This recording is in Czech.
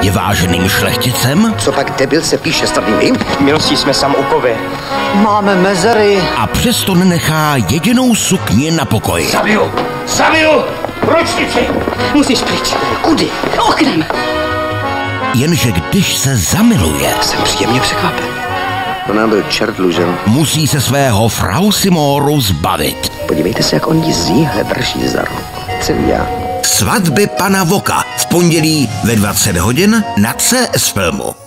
Je váženým šlechticem. Co pak debil se píše starým? Milostí jsme samoukovi. Máme mezery. A přesto nenechá jedinou sukni na pokoji. Sabiu! Ručnici! Musíš pryč. Kudy? Oknem. Jenže když se zamiluje, Jsem příjemně překvapen. To nám byl čert dlužen. musí se svého Frau Simoru zbavit. Podívejte se, jak on jí zíhle drží za ruku. Celý já. Svatby pana Voka v pondělí ve 20 hodin na CS Filmu.